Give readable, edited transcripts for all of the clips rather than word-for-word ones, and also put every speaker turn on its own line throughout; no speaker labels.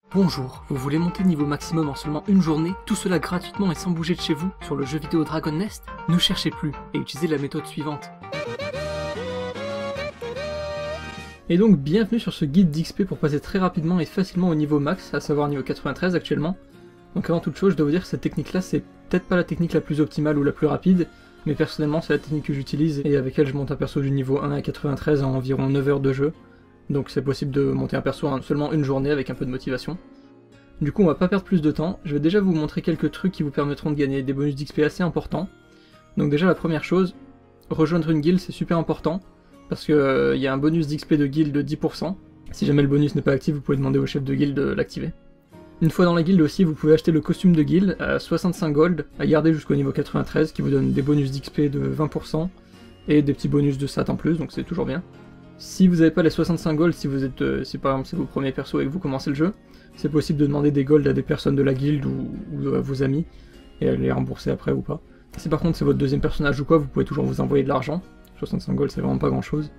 Bonjour, vous voulez monter niveau maximum en seulement une journée, tout cela gratuitement et sans bouger de chez vous, sur le jeu vidéo Dragon Nest? Ne cherchez plus, et utilisez la méthode suivante. Et donc bienvenue sur ce guide d'XP pour passer très rapidement et facilement au niveau max, à savoir niveau 93 actuellement. Donc avant toute chose, je dois vous dire que cette technique là c'est peut-être pas la technique la plus optimale ou la plus rapide, mais personnellement c'est la technique que j'utilise et avec elle je monte un perso du niveau 1 à 93 en environ 9 heures de jeu. Donc c'est possible de monter un perso en seulement une journée avec un peu de motivation. Du coup on va pas perdre plus de temps, je vais déjà vous montrer quelques trucs qui vous permettront de gagner des bonus d'XP assez importants. Donc déjà la première chose, rejoindre une guilde c'est super important, parce que y a un bonus d'XP de guilde de 10%. Si jamais le bonus n'est pas actif, vous pouvez demander au chef de guilde de l'activer. Une fois dans la guilde aussi, vous pouvez acheter le costume de guilde à 65 gold, à garder jusqu'au niveau 93, qui vous donne des bonus d'XP de 20%, et des petits bonus de stat en plus, donc c'est toujours bien. Si vous n'avez pas les 65 gold, si vous êtes, si par exemple c'est vos premiers persos et que vous commencez le jeu, c'est possible de demander des gold à des personnes de la guilde ou à vos amis, et à les rembourser après ou pas. Si par contre c'est votre deuxième personnage ou quoi, vous pouvez toujours vous envoyer de l'argent. 65 gold c'est vraiment pas grand chose.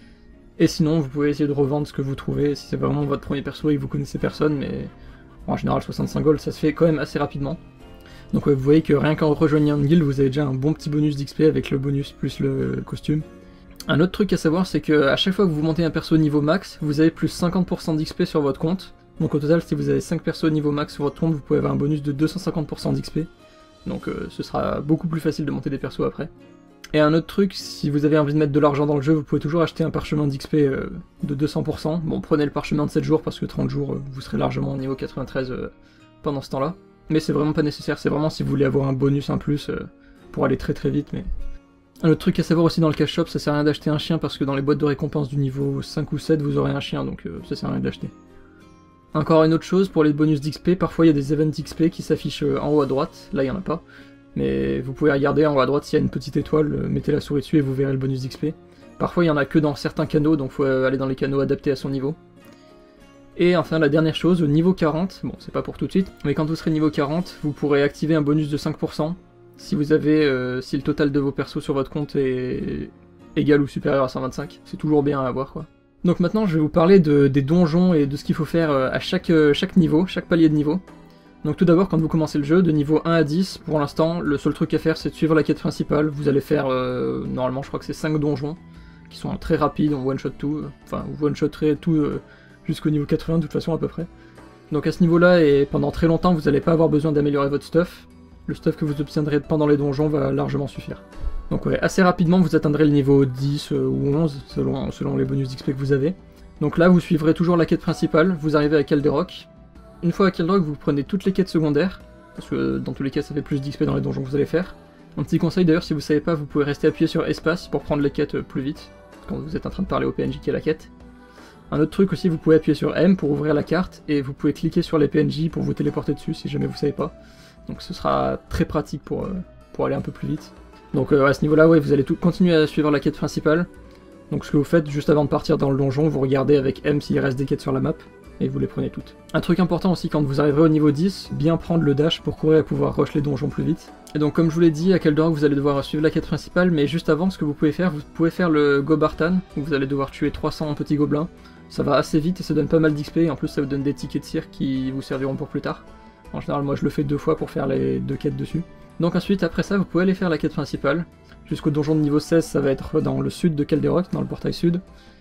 Et sinon vous pouvez essayer de revendre ce que vous trouvez, si c'est vraiment votre premier perso et que vous connaissez personne, mais en général 65 gold ça se fait quand même assez rapidement. Donc ouais, vous voyez que rien qu'en rejoignant une guilde, vous avez déjà un bon petit bonus d'XP avec le bonus plus le costume. Un autre truc à savoir, c'est que à chaque fois que vous montez un perso niveau max, vous avez plus 50% d'XP sur votre compte. Donc au total, si vous avez 5 persos niveau max sur votre compte, vous pouvez avoir un bonus de 250% d'XP. Donc ce sera beaucoup plus facile de monter des persos après. Et un autre truc, si vous avez envie de mettre de l'argent dans le jeu, vous pouvez toujours acheter un parchemin d'XP de 200%. Bon, prenez le parchemin de 7 jours parce que 30 jours, vous serez largement au niveau 93 pendant ce temps-là. Mais c'est vraiment pas nécessaire, c'est vraiment si vous voulez avoir un bonus en plus pour aller très très vite. Mais un autre truc à savoir aussi dans le cash shop, ça sert à rien d'acheter un chien parce que dans les boîtes de récompense du niveau 5 ou 7 vous aurez un chien, donc ça sert à rien de l'acheter. Encore une autre chose, pour les bonus d'XP, parfois il y a des events XP qui s'affichent en haut à droite, là il y en a pas. Mais vous pouvez regarder en haut à droite s'il y a une petite étoile, mettez la souris dessus et vous verrez le bonus d'XP. Parfois il y en a que dans certains canaux, donc faut aller dans les canaux adaptés à son niveau. Et enfin la dernière chose, au niveau 40, bon c'est pas pour tout de suite, mais quand vous serez niveau 40, vous pourrez activer un bonus de 5%. Si vous avez, si le total de vos persos sur votre compte est égal ou supérieur à 125, c'est toujours bien à avoir quoi. Donc maintenant je vais vous parler des donjons et de ce qu'il faut faire à chaque niveau, chaque palier de niveau. Donc tout d'abord quand vous commencez le jeu, de niveau 1 à 10, pour l'instant le seul truc à faire c'est de suivre la quête principale. Vous allez faire, normalement je crois que c'est 5 donjons, qui sont très rapides, on one-shot tout, enfin vous one-shotterez tout jusqu'au niveau 80 de toute façon à peu près. Donc à ce niveau là et pendant très longtemps vous n'allez pas avoir besoin d'améliorer votre stuff. Le stuff que vous obtiendrez pendant les donjons va largement suffire. Donc ouais, assez rapidement vous atteindrez le niveau 10 ou 11 selon les bonus d'XP que vous avez. Donc là vous suivrez toujours la quête principale, vous arrivez à Calderock. Une fois à Calderock vous prenez toutes les quêtes secondaires, parce que dans tous les cas ça fait plus d'XP dans les donjons que vous allez faire. Un petit conseil d'ailleurs, si vous savez pas, vous pouvez rester appuyé sur espace pour prendre les quêtes plus vite, quand vous êtes en train de parler au PNJ qui est la quête. Un autre truc aussi, vous pouvez appuyer sur M pour ouvrir la carte, et vous pouvez cliquer sur les PNJ pour vous téléporter dessus si jamais vous savez pas. Donc ce sera très pratique pour aller un peu plus vite. Donc à ce niveau-là, ouais, vous allez continuer à suivre la quête principale. Donc ce que vous faites, juste avant de partir dans le donjon, vous regardez avec M s'il reste des quêtes sur la map, et vous les prenez toutes. Un truc important aussi, quand vous arriverez au niveau 10, bien prendre le dash pour courir et pouvoir rush les donjons plus vite. Et donc comme je vous l'ai dit, à Calderock vous allez devoir suivre la quête principale, mais juste avant, ce que vous pouvez faire le Gobartan, où vous allez devoir tuer 300 petits gobelins. Ça va assez vite et ça donne pas mal d'XP, et en plus ça vous donne des tickets de cire qui vous serviront pour plus tard. En général, moi je le fais 2 fois pour faire les 2 quêtes dessus. Donc ensuite, après ça, vous pouvez aller faire la quête principale. Jusqu'au donjon de niveau 16, ça va être dans le sud de Calderock, dans le portail sud.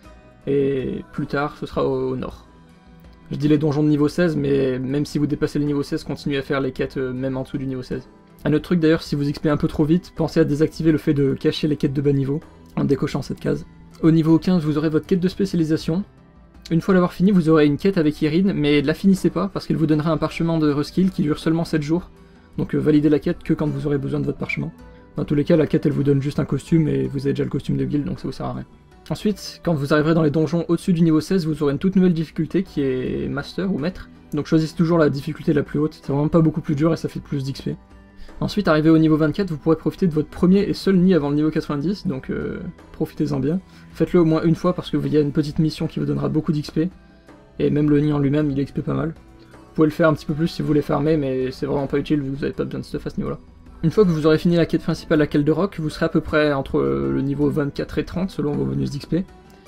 Et plus tard, ce sera au nord. Je dis les donjons de niveau 16, mais même si vous dépassez le niveau 16, continuez à faire les quêtes même en dessous du niveau 16. Un autre truc d'ailleurs, si vous XP un peu trop vite, pensez à désactiver le fait de cacher les quêtes de bas niveau, en décochant cette case. Au niveau 15, vous aurez votre quête de spécialisation. Une fois l'avoir fini, vous aurez une quête avec Irine, mais la finissez pas, parce qu'elle vous donnera un parchemin de reskill qui dure seulement 7 jours. Donc validez la quête que quand vous aurez besoin de votre parchemin. Dans tous les cas, la quête elle vous donne juste un costume, et vous avez déjà le costume de guild, donc ça vous sert à rien. Ensuite, quand vous arriverez dans les donjons au-dessus du niveau 16, vous aurez une toute nouvelle difficulté qui est Master ou Maître. Donc choisissez toujours la difficulté la plus haute, c'est vraiment pas beaucoup plus dur et ça fait plus d'XP. Ensuite, arrivé au niveau 24, vous pourrez profiter de votre premier et seul nid avant le niveau 90, donc profitez-en bien. Faites-le au moins une fois parce qu'il y a une petite mission qui vous donnera beaucoup d'XP, et même le nid en lui-même, il XP pas mal. Vous pouvez le faire un petit peu plus si vous voulez farmer, mais c'est vraiment pas utile vu que vous avez pas besoin de stuff à ce niveau-là. Une fois que vous aurez fini la quête principale à Calderock, vous serez à peu près entre le niveau 24 et 30 selon vos bonus d'XP.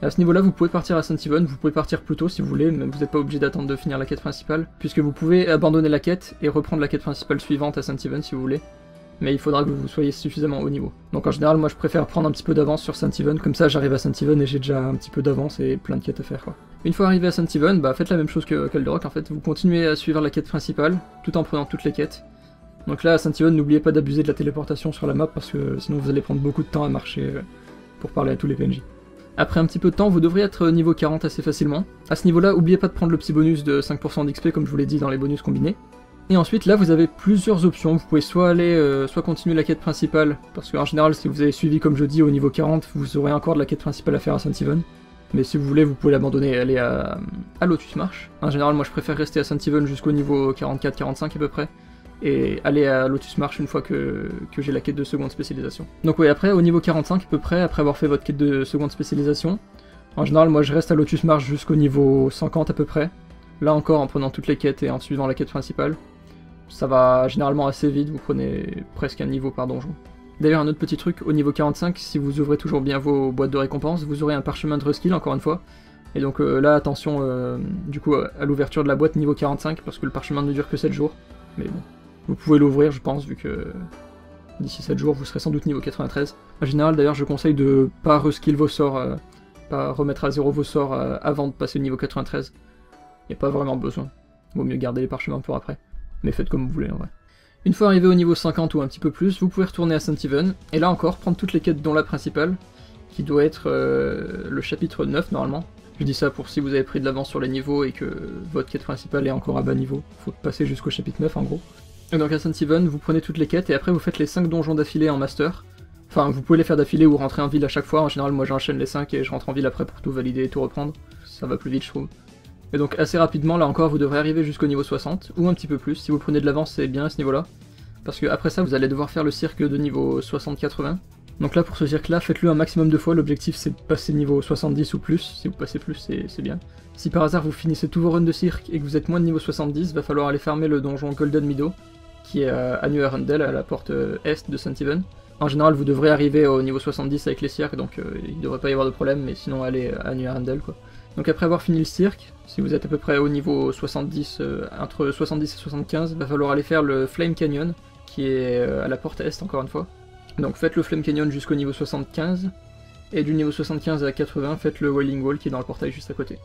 À ce niveau-là, vous pouvez partir à Saint-Yvon, vous pouvez partir plus tôt si vous voulez, mais vous n'êtes pas obligé d'attendre de finir la quête principale, puisque vous pouvez abandonner la quête et reprendre la quête principale suivante à Saint-Yvon si vous voulez. Mais il faudra que vous soyez suffisamment haut niveau. Donc en général, moi je préfère prendre un petit peu d'avance sur Saint-Yvon, comme ça j'arrive à Saint-Yvon et j'ai déjà un petit peu d'avance et plein de quêtes à faire quoi. Une fois arrivé à Saint-Yvon, bah faites la même chose que Caldrock en fait, vous continuez à suivre la quête principale, tout en prenant toutes les quêtes. Donc là à Saint-Yvon, n'oubliez pas d'abuser de la téléportation sur la map, parce que sinon vous allez prendre beaucoup de temps à marcher pour parler à tous les PNJ. Après un petit peu de temps, vous devriez être niveau 40 assez facilement. À ce niveau-là, n'oubliez pas de prendre le petit bonus de 5% d'XP comme je vous l'ai dit dans les bonus combinés. Et ensuite, là, vous avez plusieurs options. Vous pouvez soit aller, soit continuer la quête principale, parce qu'en général, si vous avez suivi, comme je dis, au niveau 40, vous aurez encore de la quête principale à faire à Saint-Yvon. Mais si vous voulez, vous pouvez l'abandonner et aller à Lotus Marsh. En général, moi, je préfère rester à Saint-Yvon jusqu'au niveau 44-45 à peu près, et aller à Lotus Marsh une fois que j'ai la quête de seconde spécialisation. Donc oui, après, au niveau 45 à peu près, après avoir fait votre quête de seconde spécialisation, en général, moi, je reste à Lotus Marsh jusqu'au niveau 50 à peu près. Là encore, en prenant toutes les quêtes et en suivant la quête principale. Ça va généralement assez vite, vous prenez presque un niveau par donjon. D'ailleurs, un autre petit truc, au niveau 45, si vous ouvrez toujours bien vos boîtes de récompenses, vous aurez un parchemin de reskill, encore une fois. Et donc là, attention du coup à l'ouverture de la boîte niveau 45, parce que le parchemin ne dure que 7 jours. Mais bon, vous pouvez l'ouvrir, je pense, vu que d'ici 7 jours, vous serez sans doute niveau 93. En général, d'ailleurs, je conseille de pas reskill vos sorts, pas remettre à zéro vos sorts avant de passer au niveau 93. Il n'y a pas vraiment besoin. Vaut mieux garder les parchemins pour après. Mais faites comme vous voulez en vrai. Une fois arrivé au niveau 50 ou un petit peu plus, vous pouvez retourner à Saint-Yvon, et là encore, prendre toutes les quêtes dont la principale, qui doit être le chapitre 9 normalement. Je dis ça pour si vous avez pris de l'avance sur les niveaux et que votre quête principale est encore à bas niveau. Faut passer jusqu'au chapitre 9 en gros. Et donc à Saint-Yvon, vous prenez toutes les quêtes, et après vous faites les 5 donjons d'affilée en master. Enfin, vous pouvez les faire d'affilée ou rentrer en ville à chaque fois. En général, moi j'enchaîne les 5 et je rentre en ville après pour tout valider et tout reprendre. Ça va plus vite je trouve. Et donc assez rapidement, là encore, vous devrez arriver jusqu'au niveau 60, ou un petit peu plus. Si vous prenez de l'avance, c'est bien à ce niveau-là. Parce que après ça, vous allez devoir faire le cirque de niveau 60-80. Donc là, pour ce cirque-là, faites-le un maximum de fois. L'objectif, c'est de passer niveau 70 ou plus. Si vous passez plus, c'est bien. Si par hasard, vous finissez tous vos runs de cirque et que vous êtes moins de niveau 70, va falloir aller farmer le donjon Golden Meadow, qui est à New Arundel, à la porte est de Saint-Yvon. En général, vous devrez arriver au niveau 70 avec les cirques, donc il ne devrait pas y avoir de problème, mais sinon, allez à New Arundel, quoi. Donc après avoir fini le cirque, si vous êtes à peu près au niveau 70, entre 70 et 75, va falloir aller faire le Flame Canyon, qui est à la porte est encore une fois. Donc faites le Flame Canyon jusqu'au niveau 75, et du niveau 75 à 80, faites le Wailing Wall qui est dans le portail juste à côté.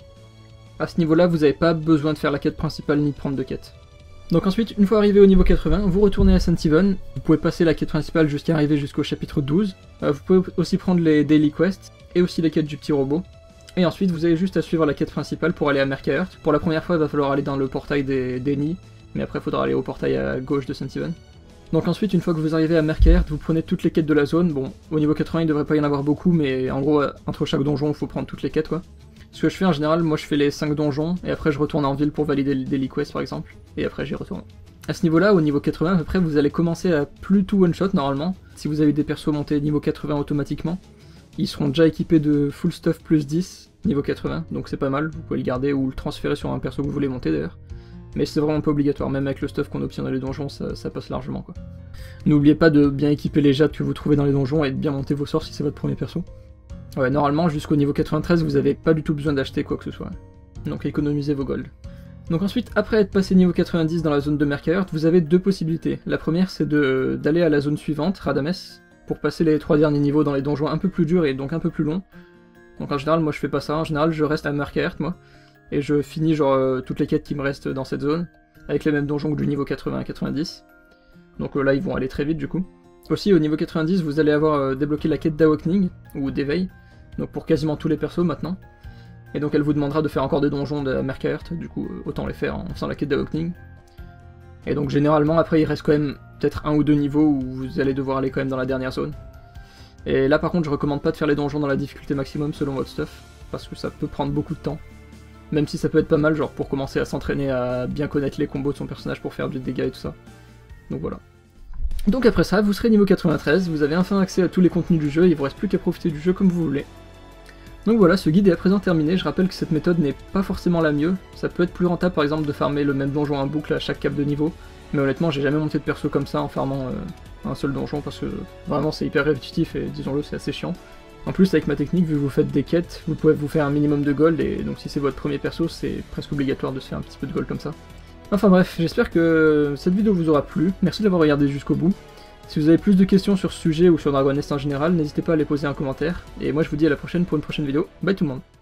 À ce niveau-là, vous n'avez pas besoin de faire la quête principale ni de prendre de quête. Donc ensuite, une fois arrivé au niveau 80, vous retournez à Saint-Yvon, vous pouvez passer la quête principale jusqu'à arriver jusqu'au chapitre 12, vous pouvez aussi prendre les Daily Quests, et aussi les quêtes du petit robot. Et ensuite, vous avez juste à suivre la quête principale pour aller à Mercaert. Pour la première fois, il va falloir aller dans le portail des nids, mais après, il faudra aller au portail à gauche de Saint-Yvon. Donc ensuite, une fois que vous arrivez à Mercaert, vous prenez toutes les quêtes de la zone. Bon, au niveau 80, il ne devrait pas y en avoir beaucoup, mais en gros, entre chaque donjon, il faut prendre toutes les quêtes, quoi. Ce que je fais en général, moi je fais les 5 donjons, et après je retourne en ville pour valider le Daily Quest par exemple, et après j'y retourne. À ce niveau-là, au niveau 80 à peu près, vous allez commencer à plus tout one-shot normalement, si vous avez des persos montés niveau 80 automatiquement. Ils seront déjà équipés de full stuff plus 10, niveau 80, donc c'est pas mal, vous pouvez le garder ou le transférer sur un perso que vous voulez monter d'ailleurs. Mais c'est vraiment pas obligatoire, même avec le stuff qu'on obtient dans les donjons, ça passe largement quoi. N'oubliez pas de bien équiper les jades que vous trouvez dans les donjons et de bien monter vos sorts si c'est votre premier perso. Ouais, normalement jusqu'au niveau 93, vous avez pas du tout besoin d'acheter quoi que ce soit. Donc économisez vos golds. Donc ensuite, après être passé niveau 90 dans la zone de Mercaert, vous avez deux possibilités. La première, c'est d'aller à la zone suivante, Radames, pour passer les 3 derniers niveaux dans les donjons un peu plus durs et donc un peu plus longs. Donc en général, moi je fais pas ça, en général je reste à Mercaert, moi, et je finis genre toutes les quêtes qui me restent dans cette zone, avec les mêmes donjons que du niveau 80 à 90. Donc là, ils vont aller très vite du coup. Aussi, au niveau 90, vous allez avoir débloqué la quête d'Awakening, ou d'éveil, donc pour quasiment tous les persos maintenant. Et donc elle vous demandera de faire encore des donjons de Mercaert, du coup autant les faire en faisant la quête d'Awakening. Et donc généralement après il reste quand même peut-être 1 ou 2 niveaux où vous allez devoir aller quand même dans la dernière zone. Et là par contre je recommande pas de faire les donjons dans la difficulté maximum selon votre stuff, parce que ça peut prendre beaucoup de temps. Même si ça peut être pas mal genre pour commencer à s'entraîner à bien connaître les combos de son personnage pour faire du dégât et tout ça. Donc voilà. Donc après ça, vous serez niveau 93, vous avez enfin accès à tous les contenus du jeu, il vous reste plus qu'à profiter du jeu comme vous voulez. Donc voilà, ce guide est à présent terminé, je rappelle que cette méthode n'est pas forcément la mieux, ça peut être plus rentable par exemple de farmer le même donjon en boucle à chaque cap de niveau, mais honnêtement j'ai jamais monté de perso comme ça en farmant un seul donjon parce que vraiment c'est hyper répétitif et disons-le c'est assez chiant. En plus, avec ma technique, vu que vous faites des quêtes, vous pouvez vous faire un minimum de gold, et donc si c'est votre premier perso, c'est presque obligatoire de se faire un petit peu de gold comme ça. Enfin bref, j'espère que cette vidéo vous aura plu, merci d'avoir regardé jusqu'au bout. Si vous avez plus de questions sur ce sujet ou sur Dragon Nest en général, n'hésitez pas à les poser en commentaire, et moi je vous dis à la prochaine pour une prochaine vidéo. Bye tout le monde.